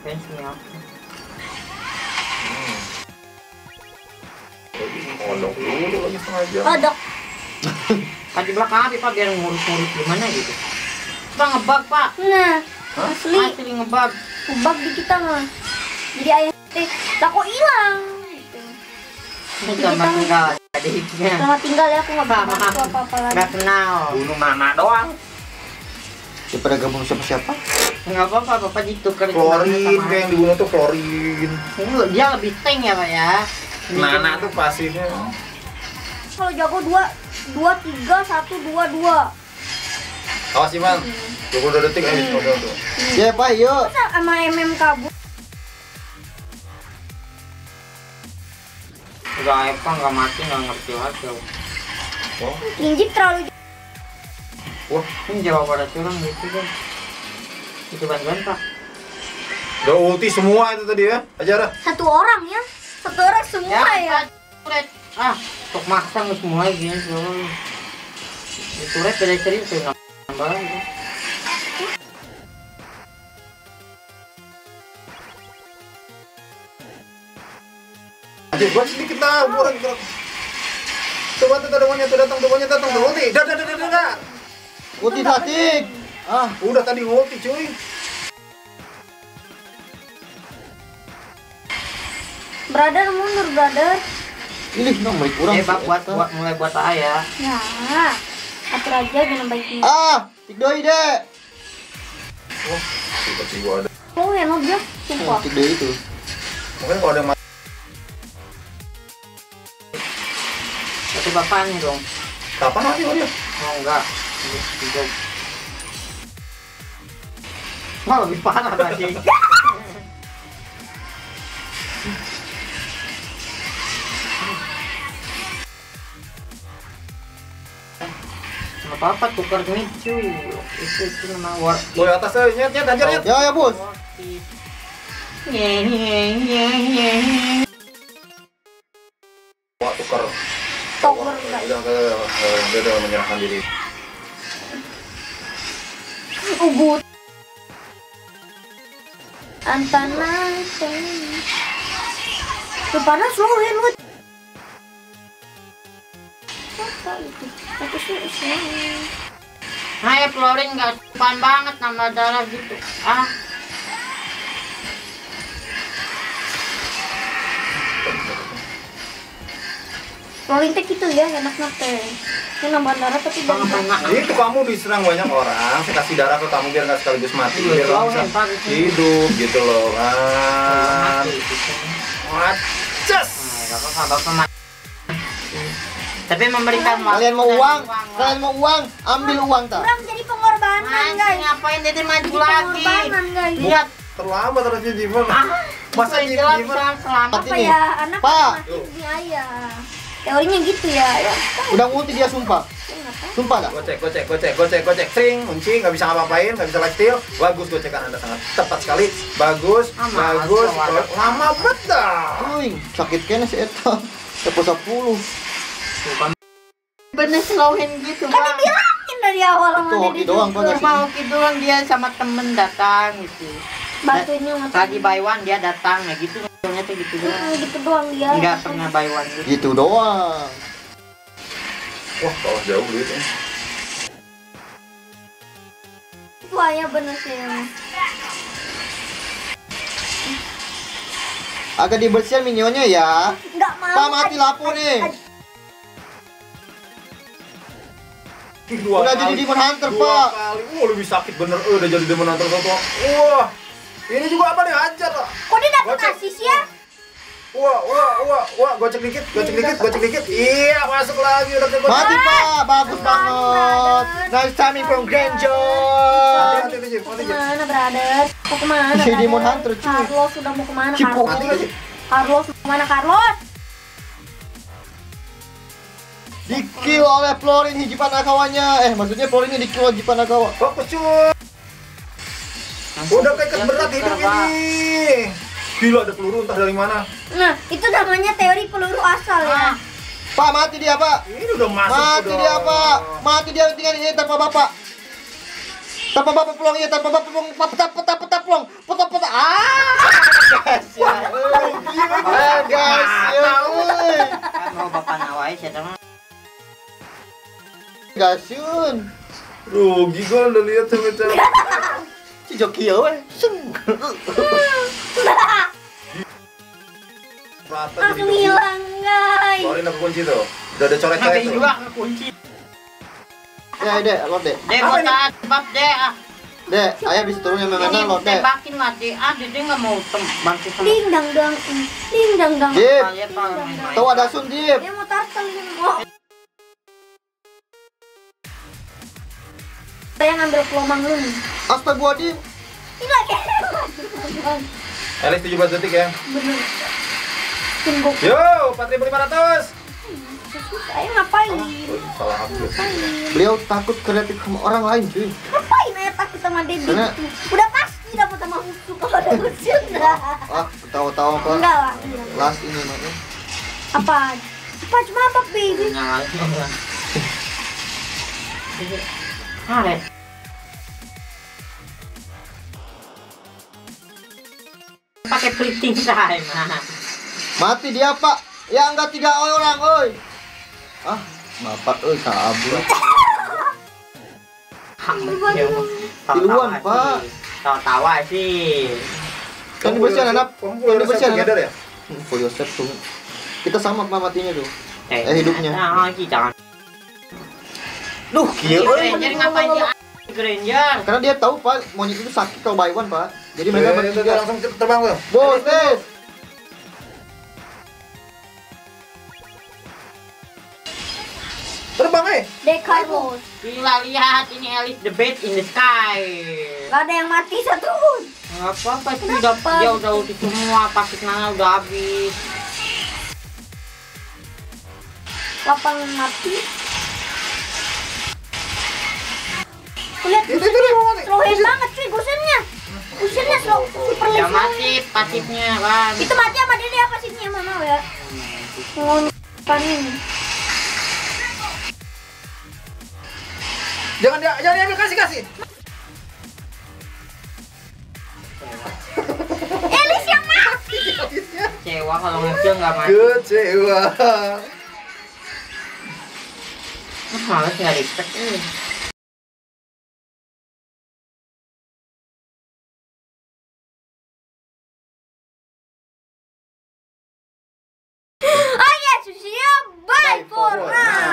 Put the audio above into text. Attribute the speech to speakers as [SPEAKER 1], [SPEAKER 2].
[SPEAKER 1] fansnya.
[SPEAKER 2] Kodok dulu lagi setengah jam.
[SPEAKER 3] Kodok.
[SPEAKER 1] Kan di belakang api Pak biar ngurus-ngurus gimana gitu. Pak ngebug Pak.
[SPEAKER 3] Nah, asli.
[SPEAKER 1] Asli ngebug.
[SPEAKER 3] Ngebug di kita mah. Jadi ayah lah kok hilang. Gitu.
[SPEAKER 1] Ini sama tinggal jadi hidupnya.
[SPEAKER 3] Selamat tinggal ya, aku nggak bisa bantu apa-apa lagi.
[SPEAKER 1] Gak kenal.
[SPEAKER 2] Bunuh Nana doang.
[SPEAKER 4] Daripada gabung siapa-siapa.
[SPEAKER 1] Enggak apa-apa, Bapak ditukar
[SPEAKER 2] Klorin kayak yang dibunuh tuh klorin.
[SPEAKER 1] Dia lebih tank ya Pak ya.
[SPEAKER 2] Nana tuh pasifnya.
[SPEAKER 3] Kalau jago 2, 3, 1, 2, 2.
[SPEAKER 2] Awas Iman. 22 detik habis ngobrol tuh.
[SPEAKER 4] Ya Pak, yuk.
[SPEAKER 3] Masa sama MM kabur?
[SPEAKER 1] Udah Eva nggak mati nggak ngerti aja.
[SPEAKER 2] Oh,
[SPEAKER 3] Injik terlalu
[SPEAKER 2] wah,
[SPEAKER 1] Ini jawab pada curang gitu kan. Itu bantuan Pak.
[SPEAKER 2] udah ulti semua itu tadi ya. Ajar.
[SPEAKER 3] satu orang ya. Satu orang semua ya.
[SPEAKER 1] Turet. Untuk maksa nggak semua gini soalnya. Itu red beda cerita nambah lagi.
[SPEAKER 2] Aja buat sedikit lah, kurang gerak. Coba tuh ada monyet tuh datang, tuh monyet datang, tuh ulti. Dah.
[SPEAKER 4] Putih tatik.
[SPEAKER 2] Udah tadi ulti cuy.
[SPEAKER 3] Brother mundur, brother.
[SPEAKER 4] Ini nomor kurang.
[SPEAKER 1] Pak mulai buat ayah.
[SPEAKER 3] Ya. Atur aja jangan baik ini.
[SPEAKER 4] Tik doi deh.
[SPEAKER 2] Wah, tiba-tiba ada.
[SPEAKER 3] Oh, enak dia. Sumpah.
[SPEAKER 4] Tik doi itu.
[SPEAKER 2] Mungkin kalau ada yang
[SPEAKER 1] Itu bapaknya dong.
[SPEAKER 2] kapan mati dia?
[SPEAKER 1] Oh enggak. Itu. Wah lebih parah tadi. Nggak apa-apa tukar mid cuy. Itu nama war.
[SPEAKER 2] Boy atas aja, nyet anjir nyet.
[SPEAKER 4] Ya bos.
[SPEAKER 2] Wah, tukar.
[SPEAKER 3] Tower
[SPEAKER 2] Udah menyerahkan diri.
[SPEAKER 3] Ubud. Antana. Tuh panas loh, lu. Apa itu? Aku sih Islam.
[SPEAKER 1] Hai Florin nggak supan banget nambah darah gitu.
[SPEAKER 3] Rolling teh gitu ya, enak teh. Ini nambah darah tapi dari
[SPEAKER 2] Itu kamu diserang banyak orang, saya kasih darah ke kamu biar nggak sekaligus mati, biar kamu bisa hidup gitu loh kan. Wacas.
[SPEAKER 1] Tapi memberikan
[SPEAKER 4] Kalian mau uang? Kalian mau uang? Ambil uang tak?
[SPEAKER 3] kurang jadi pengorbanan, guys.
[SPEAKER 1] Ngapain dia maju
[SPEAKER 3] Jadi
[SPEAKER 1] lagi?
[SPEAKER 3] pengorbanan, guys.
[SPEAKER 1] Lihat.
[SPEAKER 2] Terlambat harusnya Jivan. Masa
[SPEAKER 1] Jivan
[SPEAKER 2] Jivan?
[SPEAKER 1] selamat.
[SPEAKER 3] Apa
[SPEAKER 4] ini.
[SPEAKER 3] ya, anak
[SPEAKER 4] Pak.
[SPEAKER 3] mati di ayah. Teorinya gitu ya.
[SPEAKER 4] Udah ulti dia sumpah. Sumpah dah.
[SPEAKER 2] Gocek. Sering, kunci, nggak bisa ngapa-ngapain, nggak bisa life steal. Bagus gocekan Anda sangat tepat sekali. Bagus. Lama banget dah.
[SPEAKER 4] Uing, sakit kena si Eta. Tepuk 10.
[SPEAKER 1] Bener slowin gitu
[SPEAKER 3] Kan
[SPEAKER 1] bang.
[SPEAKER 3] dibilangin dari awal sama
[SPEAKER 4] Itu hoki
[SPEAKER 3] Dede
[SPEAKER 4] doang,
[SPEAKER 3] juga.
[SPEAKER 4] Bang.
[SPEAKER 1] Mau doang dia sama temen datang gitu.
[SPEAKER 3] Bantuinnya
[SPEAKER 1] Lagi buy one dia datang ya gitu. Ternyata gitu doang.
[SPEAKER 3] gitu doang dia.
[SPEAKER 1] Enggak pernah buy one gitu.
[SPEAKER 4] Gitu doang.
[SPEAKER 2] Wah, kalah jauh gitu.
[SPEAKER 3] Itu ayah bener sih emang.
[SPEAKER 4] Agak dibersihin minionnya ya.
[SPEAKER 3] Nggak mau.
[SPEAKER 4] Pak mati lapu nih. Udah jadi Demon Hunter,
[SPEAKER 2] dua
[SPEAKER 4] Pak.
[SPEAKER 2] kali. Lebih sakit bener. Udah jadi Demon Hunter satu. Wah. Ini juga apa nih? Hajar lah.
[SPEAKER 3] Kok dia dapet
[SPEAKER 2] Gocek.
[SPEAKER 3] asis ya?
[SPEAKER 2] Wah, gocek dikit. Iya, masuk lagi udah ke gocek.
[SPEAKER 4] Mati Pak, bagus banget. Nice timing from Granger.
[SPEAKER 2] Hati-hati nih, Jim.
[SPEAKER 3] Mau kemana, brother? Mau kemana,
[SPEAKER 4] Si
[SPEAKER 3] brother?
[SPEAKER 4] Demon Hunter, cuy.
[SPEAKER 3] Carlos sudah mau kemana,
[SPEAKER 4] Cipo.
[SPEAKER 3] Carlos?
[SPEAKER 2] Mati nggak sih?
[SPEAKER 3] Carlos mau kemana, Carlos?
[SPEAKER 4] Di kill oleh Florin hiji panakawannya. Maksudnya Florin ini di kill hiji panakawa.
[SPEAKER 2] Fokus cuy. Udah kayak berat hidup ini. Gila, ada peluru entah dari mana.
[SPEAKER 3] Nah, itu namanya teori peluru asal ya.
[SPEAKER 4] Pak mati dia Pak.
[SPEAKER 2] Ini udah masuk.
[SPEAKER 4] Mati
[SPEAKER 2] udah.
[SPEAKER 4] dia Pak. Mati dia tinggal ini tanpa Bapak. Tanpa bapak peluang ya, tanpa bapak peluang, peta peluang, peta. Gas ya. Gas ya.
[SPEAKER 1] Kan mau bapak nawai sih teman.
[SPEAKER 4] Gasun.
[SPEAKER 2] Rugi gue udah lihat cewek-cewek.
[SPEAKER 4] Si joki ya weh.
[SPEAKER 2] Rata
[SPEAKER 3] Langsung hilang guys.
[SPEAKER 2] Keluarin aku kunci tuh. Udah ada coret-coret
[SPEAKER 1] Ngapain
[SPEAKER 2] tuh.
[SPEAKER 1] juga kunci.
[SPEAKER 4] Ya, Dek, lot Dek.
[SPEAKER 1] Dek, botak, bab dek.
[SPEAKER 4] Dek, ayah habis turunnya
[SPEAKER 1] Ini
[SPEAKER 4] memang lot Dek.
[SPEAKER 1] tembakin lah dek. Dek nggak mau bantu sama.
[SPEAKER 3] Ding dang dang. Ding dang dang.
[SPEAKER 4] Dip,
[SPEAKER 1] Saya kalau main-main.
[SPEAKER 4] tahu ada Sun Dip.
[SPEAKER 3] Dia mau turtle ini. Oh. Saya ngambil pelomang lu nih.
[SPEAKER 4] Astagfirullahaladzim.
[SPEAKER 3] Ini lagi.
[SPEAKER 2] Elis 17 detik ya.
[SPEAKER 3] Bener. Tunggu.
[SPEAKER 2] Yo, 4.500.
[SPEAKER 3] Saya ngapain?
[SPEAKER 2] Oh, salah upload.
[SPEAKER 4] Beliau takut kreatif sama orang lain cuy.
[SPEAKER 3] Ngapain saya takut sama Dedi?
[SPEAKER 4] Karena-
[SPEAKER 3] Udah pasti dapat sama musuh kalau ada musuh.
[SPEAKER 4] Ah, tahu-tahu apa?
[SPEAKER 3] Enggak lah.
[SPEAKER 4] Last ini makanya.
[SPEAKER 3] Apa? Apa cuma apa baby?
[SPEAKER 1] Nyalain. Ada. Pakai printing time.
[SPEAKER 4] Mati dia Pak. Ya enggak 3 orang, oi. Ah, bapak kabur. Tiluan, Pak.
[SPEAKER 1] Tawa-tawa sih.
[SPEAKER 4] Kan dibersihan anak.
[SPEAKER 2] Kamu
[SPEAKER 4] Kan dibersihan
[SPEAKER 2] together
[SPEAKER 4] anak.
[SPEAKER 2] ya?
[SPEAKER 4] For yourself tuh. Kita sama Pak matinya tuh. hidupnya.
[SPEAKER 1] Lagi jangan.
[SPEAKER 4] Duh, kieu euy.
[SPEAKER 1] Ranger ngapain dia? Ranger.
[SPEAKER 4] Karena dia tahu Pak, monyet itu sakit kalau by one, Pak. Jadi mereka
[SPEAKER 2] Itu
[SPEAKER 4] bertiga.
[SPEAKER 2] langsung terbang tuh.
[SPEAKER 4] Bos, tes.
[SPEAKER 2] Terbang
[SPEAKER 3] Dekarmos.
[SPEAKER 1] Gila lihat ini Alice the Bat in the Sky.
[SPEAKER 3] Gak ada yang mati satu pun.
[SPEAKER 1] Nggak apa-apa itu
[SPEAKER 3] Kenapa?
[SPEAKER 1] dia udah ulti semua, pasif nana udah habis.
[SPEAKER 3] 8 mati. Lihat
[SPEAKER 2] Itu
[SPEAKER 3] slow hand banget cuy gusennya. Gusennya slow super
[SPEAKER 1] Udah
[SPEAKER 3] slow.
[SPEAKER 1] mati pasifnya kan.
[SPEAKER 3] Itu mati sama dia apa pasifnya mana ya? Mau panin.
[SPEAKER 2] Jangan diambil, kasih.
[SPEAKER 3] Elis yang mati.
[SPEAKER 1] Kecewa kalau ngecil nggak mati.
[SPEAKER 2] Kecewa.
[SPEAKER 1] Males nggak respect.
[SPEAKER 3] Oh ya, Susia, bye for now.